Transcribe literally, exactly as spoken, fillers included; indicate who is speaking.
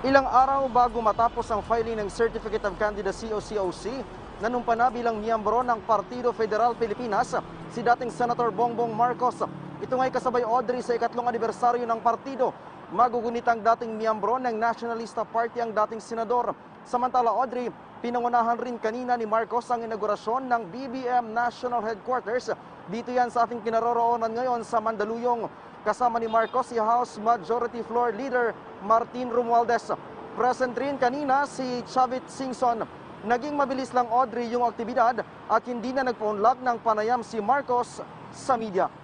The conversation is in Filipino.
Speaker 1: Ilang araw bago matapos ang filing ng Certificate of Candidacy o C O C, nanumpa na bilang miyembro ng Partido Federal Pilipinas si dating Senator Bongbong Marcos. Ito nga'y kasabay Audrey sa ikatlong anibersaryo ng partido. Magugunit ang dating miyembro ng Nationalista Party ang dating senador. Samantala Audrey, pinangunahan rin kanina ni Marcos ang inaugurasyon ng B B M National Headquarters. Dito yan sa ating kinaroroonan ngayon sa Mandaluyong. Kasama ni Marcos si House Majority Floor Leader Martin Romualdez. Present rin kanina si Chavit Singson. Naging mabilis lang Audrey yung aktibidad at hindi na nagpa-unlock ng panayam si Marcos sa media.